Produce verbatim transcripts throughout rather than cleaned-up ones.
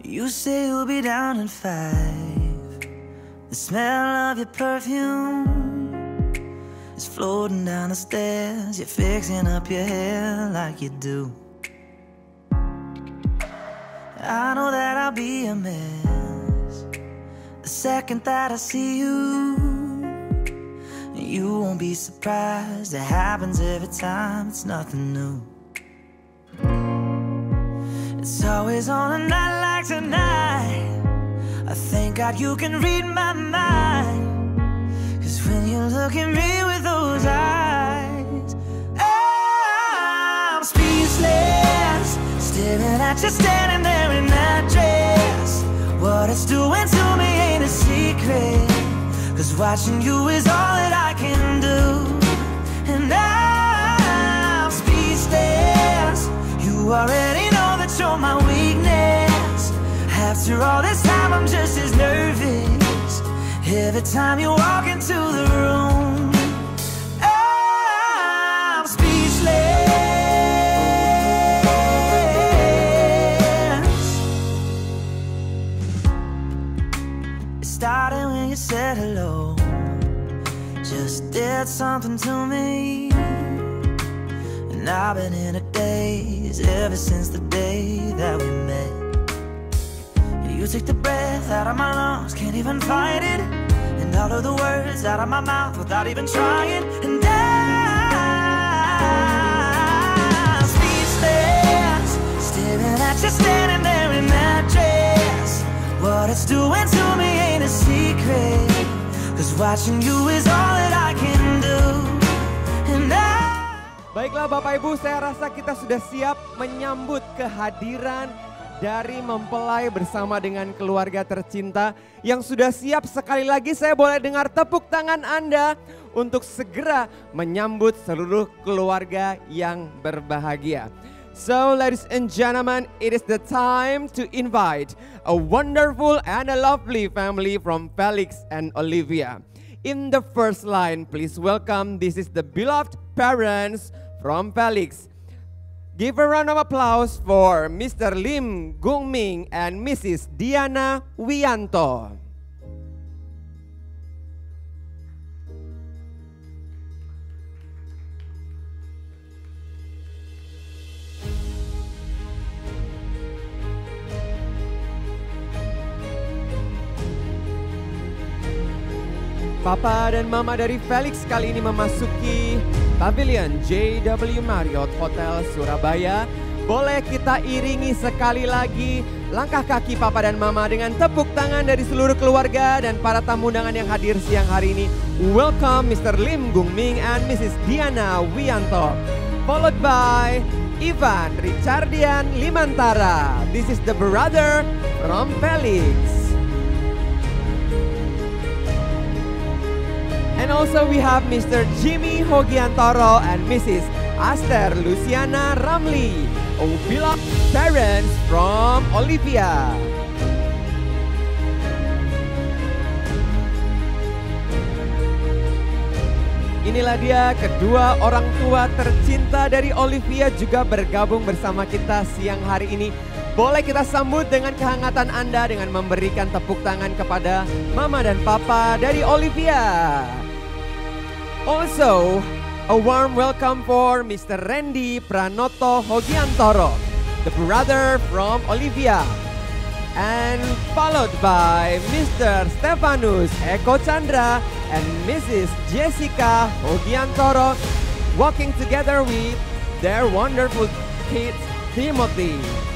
You say you'll be down in five. The smell of your perfume is floating down the stairs. You're fixing up your hair like you do. I know that I'll be a mess the second that I see you. You won't be surprised, it happens every time, it's nothing new. It's always on a night like tonight. I thank God you can read my mind, 'cause when you look at me with those eyes, I'm speechless, staring at you standing there in that dress. What it's doing to me ain't a secret, 'cause watching you is all that I can do. And I'm speechless, you already know that you're my weakness. After all this time I'm just as nervous every time you walk into the room. I'm speechless. It started when you said hello, just did something to me. And I've been in a daze ever since the day that we met. You took the breath out of my lungs, can't even fight it, and all of the words out of my mouth without even trying. And I'm speechless, staring at you standing there in that dress. What it's doing to me ain't a secret, 'cause watching you is all that I can do. And I... Baiklah Bapak Ibu, saya rasa kita sudah siap menyambut kehadiran dari mempelai bersama dengan keluarga tercinta. Yang sudah siap, sekali lagi saya boleh dengar tepuk tangan Anda untuk segera menyambut seluruh keluarga yang berbahagia. So ladies and gentlemen, it is the time to invite a wonderful and a lovely family from Felix and Olivia. In the first line, please welcome, this is the beloved parents from Felix. Give a round of applause for Mister Lim Gung Ming and Missus Diana Wianto. Papa dan Mama dari Felix kali ini memasuki Pavilion J W Marriott Hotel Surabaya. Boleh kita iringi sekali lagi langkah kaki Papa dan Mama dengan tepuk tangan dari seluruh keluarga dan para tamu undangan yang hadir siang hari ini. Welcome Mister Lim Gung Ming and Missus Diana Wianto. Followed by Ivan Richardian Limantara. This is the brother from Felix. And also we have Mister Jimmy Hogiantoro and Missus Aster Luciana Ramli, beloved parents from Olivia. Inilah dia kedua orang tua tercinta dari Olivia juga bergabung bersama kita siang hari ini. Boleh kita sambut dengan kehangatan Anda dengan memberikan tepuk tangan kepada Mama dan Papa dari Olivia. Also, a warm welcome for Mister Randy Pranoto Hogiantoro, the brother from Olivia. And followed by Mister Stefanus Eko Chandra and Missus Jessica Hogiantoro, walking together with their wonderful kids Timothy.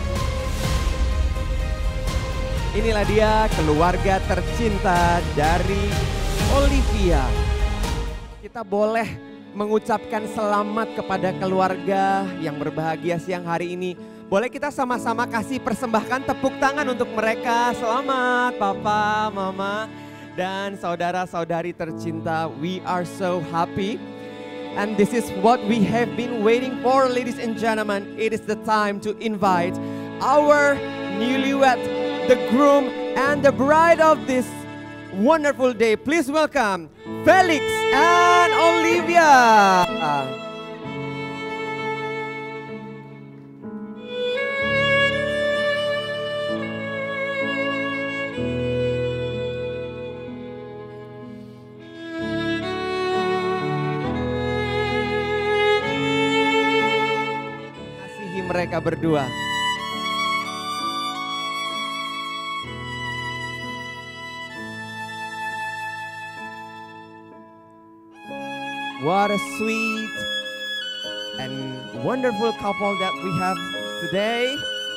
Inilah dia keluarga tercinta dari Olivia. Kita boleh mengucapkan selamat kepada keluarga yang berbahagia siang hari ini. Boleh kita sama-sama kasih persembahkan tepuk tangan untuk mereka. Selamat Papa, Mama, dan saudara-saudari tercinta. We are so happy. And this is what we have been waiting for, ladies and gentlemen. It is the time to invite our newlywed, the groom and the bride of this wonderful day. Please welcome Felix and Olivia. mereka berdua. What a sweet and wonderful couple that we have today.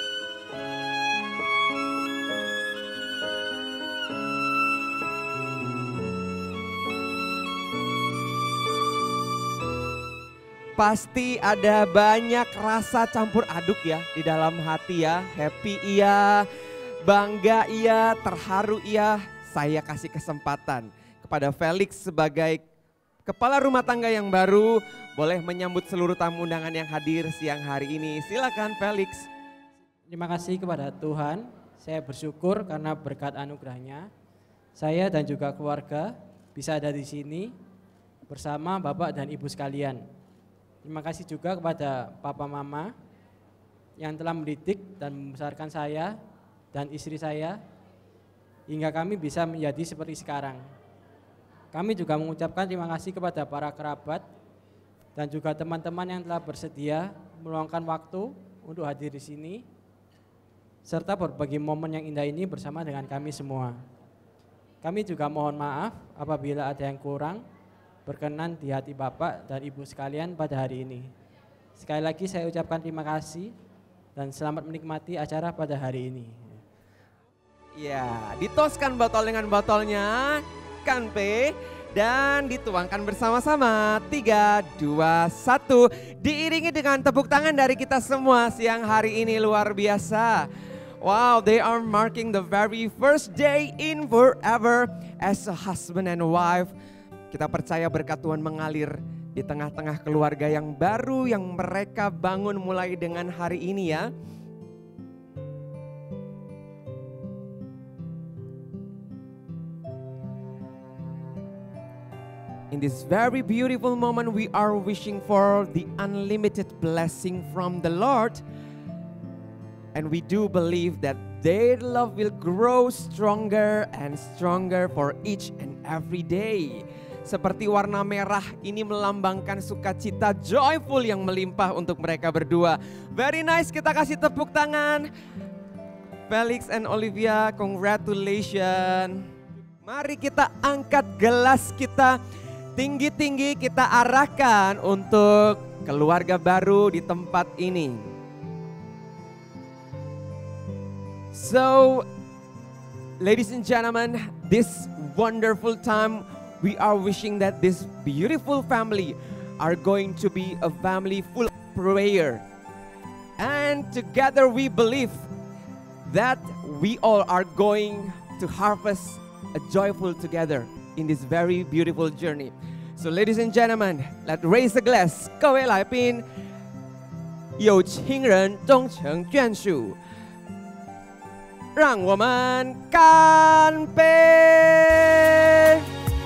Pasti ada banyak rasa campur aduk ya di dalam hati ya. Happy iya, bangga iya, terharu iya. Saya kasih kesempatan kepada Felix sebagai kepala rumah tangga yang baru, boleh menyambut seluruh tamu undangan yang hadir siang hari ini. Silakan Felix. Terima kasih kepada Tuhan, saya bersyukur karena berkat anugerahnya, saya dan juga keluarga bisa ada di sini bersama Bapak dan Ibu sekalian. Terima kasih juga kepada Papa Mama yang telah mendidik dan membesarkan saya dan istri saya hingga kami bisa menjadi seperti sekarang. Kami juga mengucapkan terima kasih kepada para kerabat dan juga teman-teman yang telah bersedia meluangkan waktu untuk hadir di sini serta berbagi momen yang indah ini bersama dengan kami semua. Kami juga mohon maaf apabila ada yang kurang berkenan di hati Bapak dan Ibu sekalian pada hari ini. Sekali lagi saya ucapkan terima kasih dan selamat menikmati acara pada hari ini. Ya, ditoskan botol dengan botolnya, kan P, dan dituangkan bersama-sama. Tiga, dua, satu. Diiringi dengan tepuk tangan dari kita semua siang hari ini luar biasa. Wow, they are marking the very first day in forever as a husband and wife. Kita percaya berkat Tuhan mengalir di tengah-tengah keluarga yang baru yang mereka bangun mulai dengan hari ini ya. In this very beautiful moment we are wishing for the unlimited blessing from the Lord. And we do believe that their love will grow stronger and stronger for each and every day. Seperti warna merah ini melambangkan sukacita joyful yang melimpah untuk mereka berdua. Very nice, kita kasih tepuk tangan. Felix and Olivia, congratulations. Mari kita angkat gelas kita tinggi-tinggi, kita arahkan untuk keluarga baru di tempat ini. So, ladies and gentlemen, this wonderful time we are wishing that this beautiful family are going to be a family full of prayer. And together we believe that we all are going to harvest a joyful together in this very beautiful journey. So ladies and gentlemen, let's raise a glass. 各位来宾，有情人终成眷属，让我们干杯！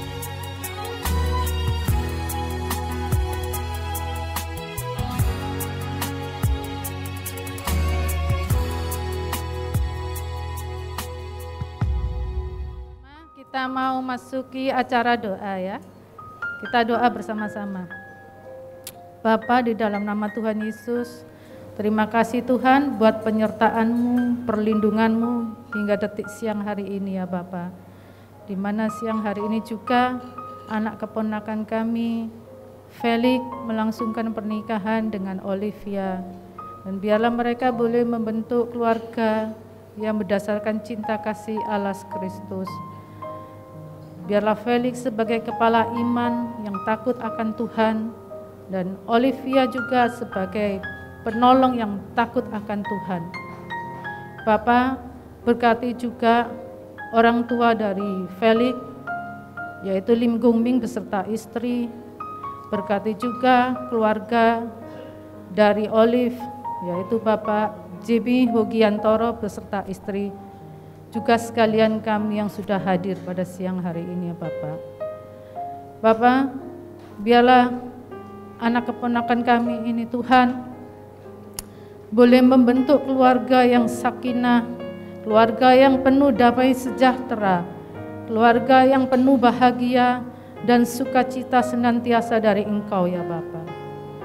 Kita mau masuki acara doa ya. Kita doa bersama-sama. Bapa, di dalam nama Tuhan Yesus, terima kasih Tuhan buat penyertaan-Mu, perlindungan-Mu hingga detik siang hari ini ya Bapa. Di mana siang hari ini juga anak keponakan kami, Felix, melangsungkan pernikahan dengan Olivia. Dan biarlah mereka boleh membentuk keluarga yang berdasarkan cinta kasih Allah Kristus. Biarlah Felix sebagai kepala iman yang takut akan Tuhan dan Olivia juga sebagai penolong yang takut akan Tuhan. Bapa, berkati juga orang tua dari Felix, yaitu Lim Gungming beserta istri. Berkati juga keluarga dari Olive, yaitu Bapak J B Hogiantoro beserta istri. Juga sekalian kami yang sudah hadir pada siang hari ini ya Bapak. Bapak, biarlah anak keponakan kami ini Tuhan boleh membentuk keluarga yang sakinah, keluarga yang penuh damai sejahtera, keluarga yang penuh bahagia dan sukacita senantiasa dari Engkau ya Bapak.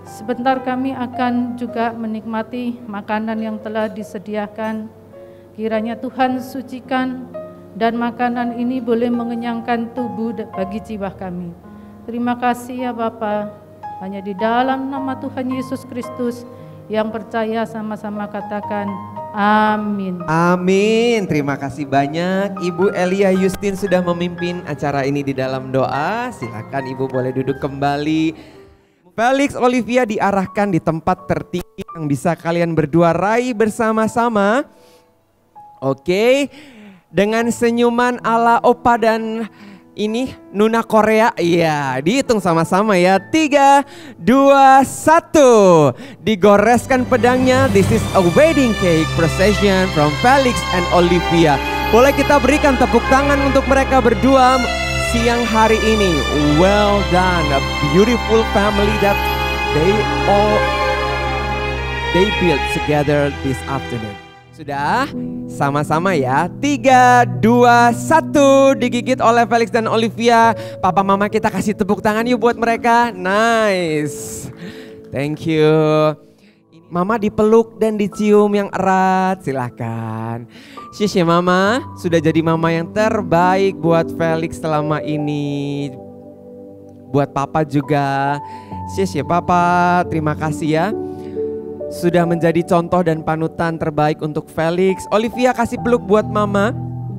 Sebentar kami akan juga menikmati makanan yang telah disediakan. Kiranya Tuhan sucikan dan makanan ini boleh mengenyangkan tubuh bagi jiwa kami. Terima kasih ya Bapa. Hanya di dalam nama Tuhan Yesus Kristus yang percaya sama-sama katakan amin. Amin. Terima kasih banyak Ibu Elia Yustin sudah memimpin acara ini di dalam doa. Silakan Ibu boleh duduk kembali. Felix Olivia diarahkan di tempat tertinggi yang bisa kalian berdua raih bersama-sama. Oke, dengan senyuman ala opa dan ini Nuna Korea. Iya, dihitung sama-sama ya. Tiga, dua, satu. Digoreskan pedangnya. This is a wedding cake procession from Felix and Olivia. Boleh kita berikan tepuk tangan untuk mereka berdua siang hari ini. Well done, a beautiful family that they all they built together this afternoon. Sudah sama-sama ya. Tiga, dua, satu. Digigit oleh Felix dan Olivia. Papa mama kita kasih tepuk tangan yuk buat mereka. Nice. Thank you. Mama dipeluk dan dicium yang erat, silahkan. Shisha mama, sudah jadi mama yang terbaik buat Felix selama ini. Buat papa juga. Shisha papa, terima kasih ya. Sudah menjadi contoh dan panutan terbaik untuk Felix. Olivia kasih peluk buat mama.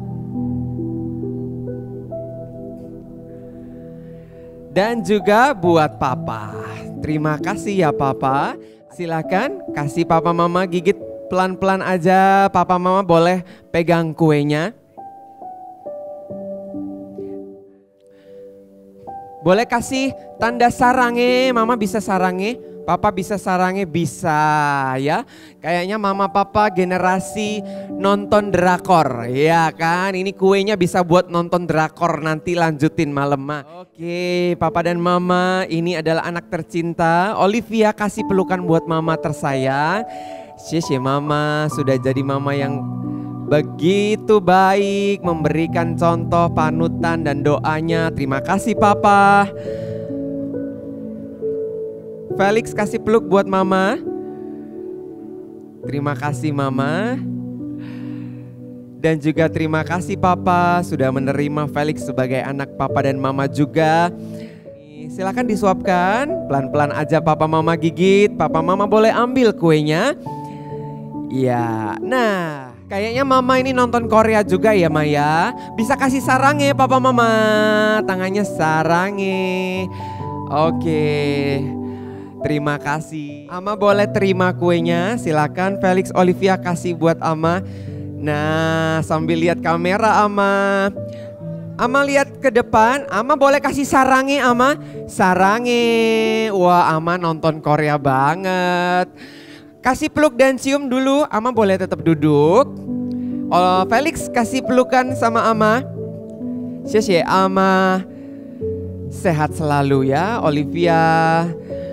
Dan juga buat papa. Terima kasih ya papa. Silakan kasih papa mama gigit pelan-pelan aja. Papa mama boleh pegang kuenya. Boleh kasih tanda sarange. Mama bisa sarange, papa bisa sarange, bisa ya. Kayaknya mama papa generasi nonton drakor, ya kan. Ini kuenya bisa buat nonton drakor nanti lanjutin malam mah. Oke, papa dan mama, ini adalah anak tercinta. Olivia kasih pelukan buat mama tersayang. Shisha mama, sudah jadi mama yang begitu baik, memberikan contoh, panutan dan doanya. Terima kasih papa. Felix kasih peluk buat mama. Terima kasih mama. Dan juga terima kasih papa sudah menerima Felix sebagai anak papa dan mama juga. Silakan disuapkan, pelan-pelan aja papa mama gigit. Papa mama boleh ambil kuenya. Ya, nah kayaknya mama ini nonton Korea juga ya Maya. Bisa kasih sarange papa mama. Tangannya sarange. Oke, terima kasih. Ama boleh terima kuenya. Silakan Felix Olivia kasih buat Ama. Nah, sambil lihat kamera Ama. Ama lihat ke depan. Ama boleh kasih sarange Ama. Sarange. Wah, Ama nonton Korea banget. Kasih peluk dan cium dulu. Ama boleh tetap duduk. Oh, Felix kasih pelukan sama Ama. Shisha Ama. Sehat selalu ya Olivia.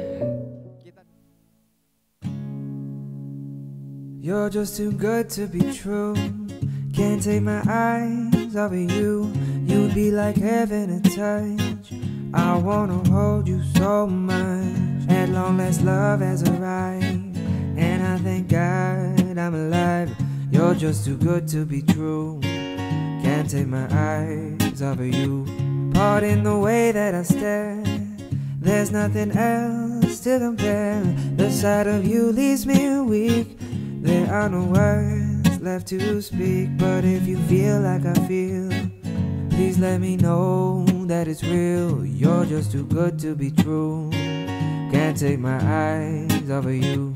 You're just too good to be true. Can't take my eyes off of you. You'd be like heaven to touch. I wanna hold you so much. At long last love has arrived, and I thank God I'm alive. You're just too good to be true. Can't take my eyes off of you. Pardon the way that I stare. There's nothing else to compare. The sight of you leaves me weak. There are no words left to speak. But if you feel like I feel, please let me know that it's real. You're just too good to be true. Can't take my eyes off of you.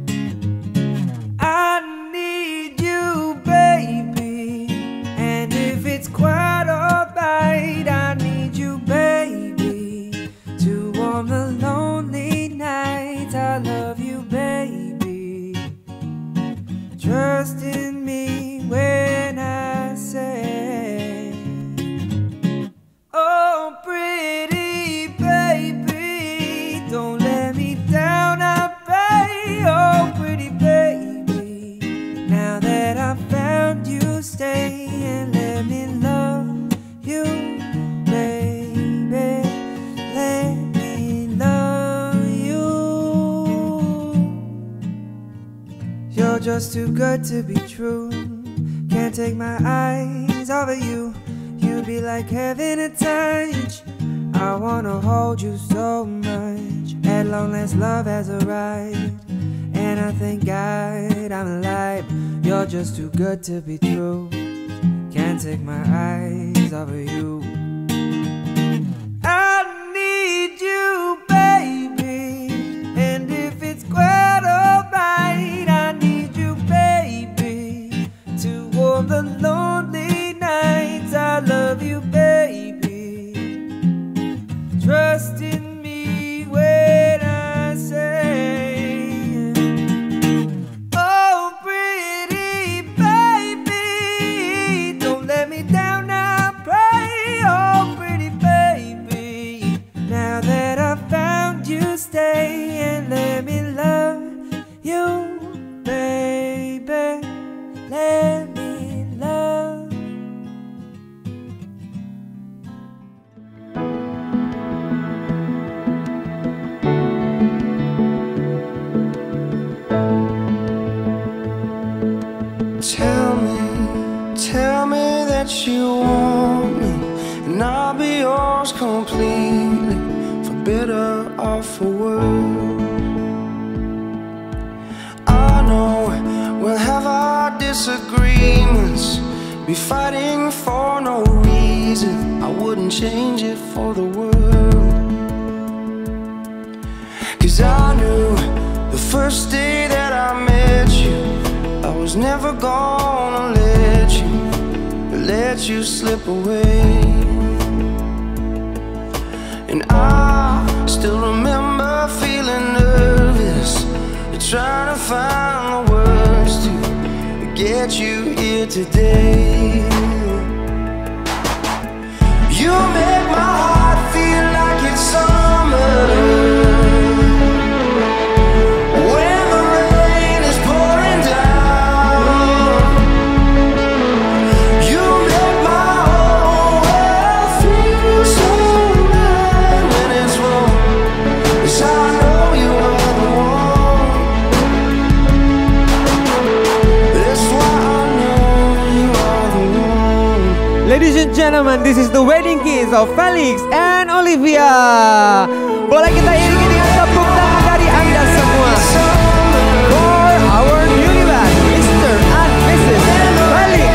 I need you, baby. And if it's quite alright, I need you, baby, to warm the lonely nights. I love you, baby. Trust in me when I say, oh pretty baby, don't let me down, I pray. Oh pretty baby, now that I found you, stay and let me love you, baby. Let me love you. just too good to be true. Can't take my eyes off of you. You be like heaven to touch. I wanna hold you so much. At long last love has arrived, and I thank God I'm alive. You're just too good to be true. Can't take my eyes off of you. I need you, baby, and if it's quite alright, I need you, baby, to warm the lonely nights. I love you, baby. Trust in me when I say, oh pretty baby, don't let me down, I pray. Oh pretty baby, now that I found you, stay and let me love you, baby. Let me love. Tell me, tell me that you want me, and I'll be yours completely, for better or for worse. I know we'll have our disagreements, be fighting for no reason. I wouldn't change it for the world. Cause I knew the first day that I met you, I was never gonna let you, let you slip away. And I still remember feeling nervous, trying to find the words to get you here today. You make my heart feel like it's summer. Ladies and gentlemen, this is the wedding kiss of Felix and Olivia. Boleh kita iringi dengan tepuk tangan dari Anda semua. For our newlywed, Mister and Missus Felix.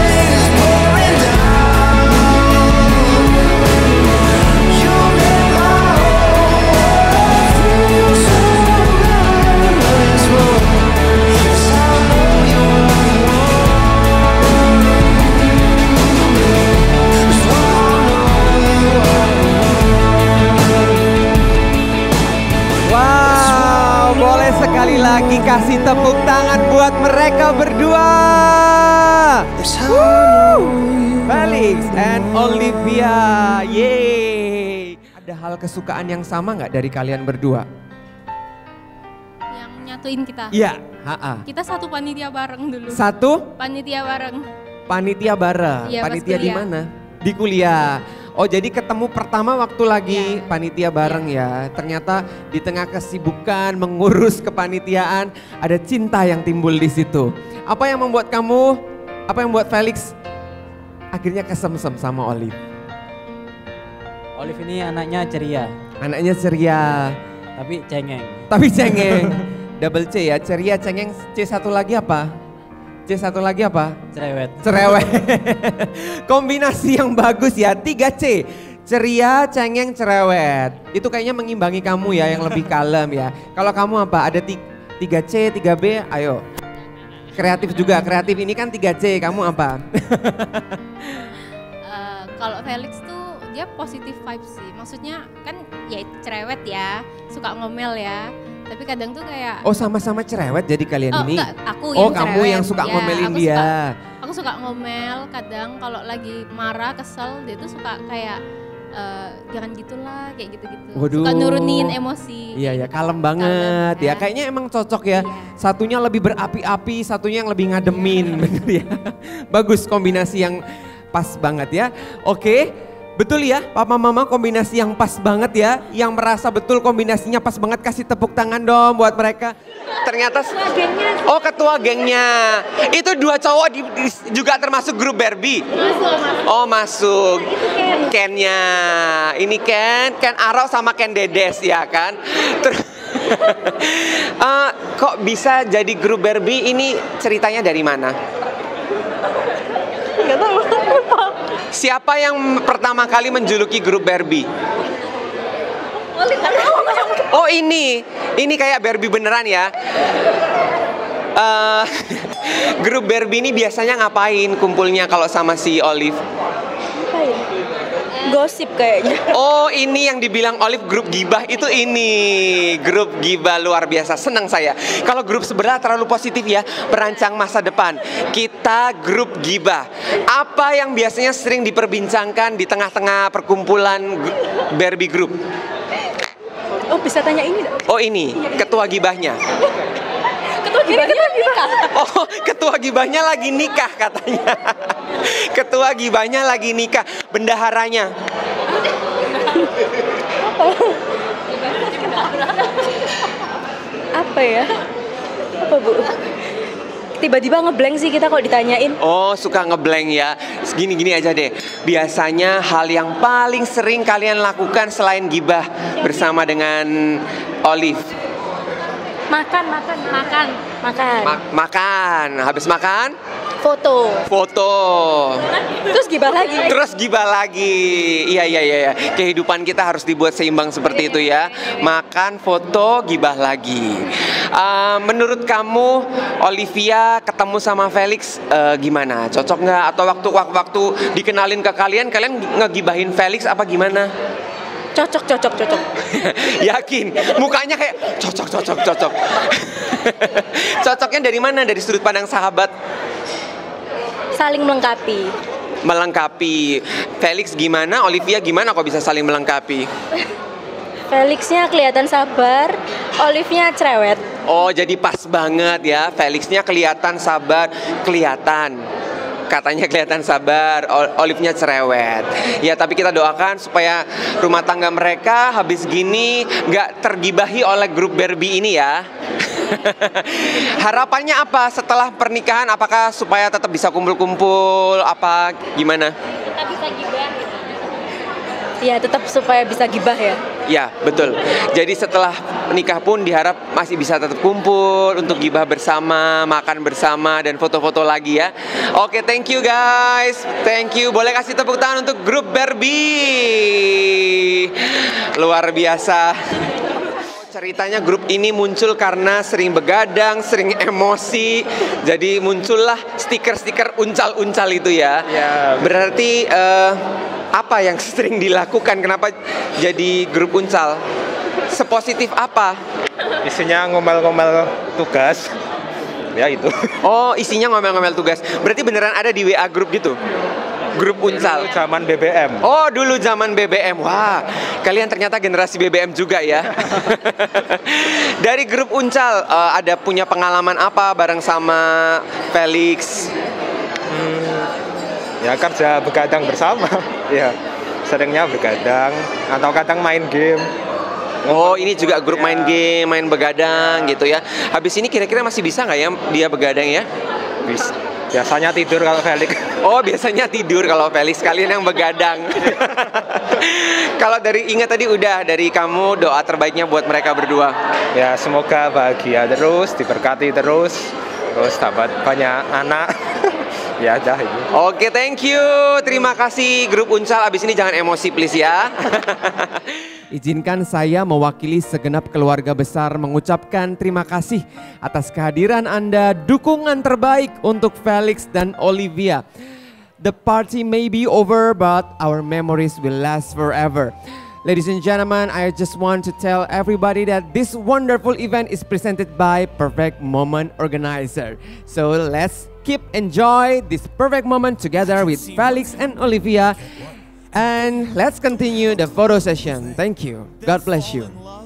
Sekali lagi kasih tepuk tangan buat mereka berdua. Woo! Felix and Olivia. Yeay. Ada hal kesukaan yang sama nggak dari kalian berdua? Yang nyatuin kita. Iya. Ha-ha. Kita satu panitia bareng dulu. Satu? Panitia bareng. Panitia bareng. Iya, Panitia di kuliah. mana? Di kuliah. Oh jadi ketemu pertama waktu lagi Ya. panitia bareng ya. Ternyata di tengah kesibukan mengurus kepanitiaan ada cinta yang timbul di situ. Apa yang membuat kamu, apa yang membuat Felix akhirnya kesemsem sama Olive? Olive ini anaknya ceria, Anaknya ceria, tapi cengeng. tapi cengeng. Double C ya, ceria, cengeng. C satu lagi apa? C satu lagi apa? Cerewet. Cerewet. Kombinasi yang bagus ya, tiga C. Ceria, cengeng, cerewet. Itu kayaknya mengimbangi kamu ya yang lebih kalem ya. Kalau kamu apa? Ada tiga C, tiga B, ayo. Kreatif juga, kreatif ini kan tiga C, kamu apa? Uh, kalau Felix tuh dia positif vibes sih. Maksudnya kan ya cerewet ya, suka ngomel ya. Tapi kadang tuh kayak Oh sama-sama cerewet jadi kalian oh, ini? enggak, aku Oh yang kamu cerewet. yang suka Ya, ngomelin aku dia? Suka, aku suka ngomel kadang kalau lagi marah, kesel dia tuh suka kayak uh, jangan gitulah kayak gitu-gitu. Waduh. Suka nurunin emosi. Iya ya, gitu. kalem banget Kalem, ya. kan? Kayaknya emang cocok ya. Iya. Satunya lebih berapi-api, satunya yang lebih ngademin. Bener ya. Bagus kombinasi yang pas banget ya. Oke, Betul ya, Papa Mama, kombinasi yang pas banget ya. Yang merasa betul kombinasinya pas banget, kasih tepuk tangan dong buat mereka. Ternyata, oh ketua gengnya. Itu dua cowok di, di, juga termasuk grup Barbie? Oh masuk. Ken-nya. Ini Ken, Ken Aro sama Ken Dedes ya kan. Terus uh, kok bisa jadi grup Barbie, ini ceritanya dari mana? Gak tahu. Siapa yang pertama kali menjuluki grup Barbie? Oh ini, ini kayak Barbie beneran ya. Uh, grup Barbie ini biasanya ngapain kumpulnya kalau sama si Olive? Ngapain? Gosip kayaknya. Oh ini yang dibilang Olive grup gibah itu ini. Grup gibah luar biasa, senang saya. Kalau grup sebelah terlalu positif ya, perancang masa depan. Kita grup gibah. Apa yang biasanya sering diperbincangkan di tengah-tengah perkumpulan Barbie Group? Oh bisa tanya ini? Oh ini, ketua gibahnya. Ketua gibahnya nikah. Oh ketua gibahnya lagi nikah katanya. Ketua gibahnya lagi nikah, bendaharanya. Apa ya? Apa Bu? Tiba-tiba ngeblank sih kita kalau ditanyain. Oh suka ngeblank ya. Gini-gini aja deh. Biasanya hal yang paling sering kalian lakukan selain gibah bersama dengan Olive? Makan, makan, makan, makan. Ma- makan. Habis makan? Foto. Foto. Terus gibah lagi. Terus gibah lagi. Iya iya iya. iya. Kehidupan kita harus dibuat seimbang seperti itu ya. Makan, foto, gibah lagi. Uh, menurut kamu Olivia ketemu sama Felix uh, gimana? Cocok nggak? Atau waktu waktu dikenalin ke kalian, kalian ngegibahin Felix apa gimana? Cocok, cocok, cocok. Yakin? Mukanya kayak cocok, cocok, cocok. Cocoknya dari mana? Dari sudut pandang sahabat? Saling melengkapi. Melengkapi. Felix gimana? Olivia gimana kok bisa saling melengkapi? Felixnya kelihatan sabar, Olive-nya cerewet. Oh jadi pas banget ya. Felixnya kelihatan sabar, kelihatan. Katanya kelihatan sabar, Olive-nya cerewet. Ya tapi kita doakan supaya rumah tangga mereka habis gini nggak tergibahi oleh grup Barbie ini ya. Harapannya apa setelah pernikahan? Apakah supaya tetap bisa kumpul-kumpul? Apa gimana? Tetap bisa gibah. Ya tetap supaya bisa gibah ya. Ya betul. Jadi setelah menikah pun diharap masih bisa tetap kumpul untuk gibah bersama, makan bersama dan foto-foto lagi ya. Oke, thank you guys. Thank you. Boleh kasih tepuk tangan untuk grup Barbie. Luar biasa. Ceritanya grup ini muncul karena sering begadang, sering emosi. Jadi muncullah stiker-stiker uncal-uncal itu ya. Ya. Berarti uh, apa yang sering dilakukan? Kenapa jadi grup uncal? Sepositif apa? Isinya ngomel-ngomel tugas. Ya itu. Oh, isinya ngomel-ngomel tugas. Berarti beneran ada di W A grup gitu? Grup uncal. Dulu zaman B B M. Oh, dulu zaman B B M. Wah, kalian ternyata generasi B B M juga ya. Dari grup uncal uh, ada punya pengalaman apa bareng sama Felix? Hmm, ya kerja begadang bersama. Ya, seringnya begadang atau kadang main game. Oh, ini juga grup main game, main begadang gitu ya. Habis ini kira-kira masih bisa nggak ya dia begadang ya? Bisa. Biasanya tidur kalau Felix. Oh, biasanya tidur kalau Felix. Kalian yang begadang. Kalau dari Inga tadi udah, dari kamu doa terbaiknya buat mereka berdua. Ya semoga bahagia terus, diberkati terus, terus dapat banyak anak. Ya dah itu. Oke, thank you. Terima kasih grup uncal. Abis ini jangan emosi please ya. Izinkan saya mewakili segenap keluarga besar mengucapkan terima kasih atas kehadiran Anda, dukungan terbaik untuk Felix dan Olivia. The party may be over, but our memories will last forever. Ladies and gentlemen, I just want to tell everybody that this wonderful event is presented by Perfect Moment Organizer. So let's keep enjoy this perfect moment together with Felix and Olivia. And let's continue the photo session. Thank you. God bless you.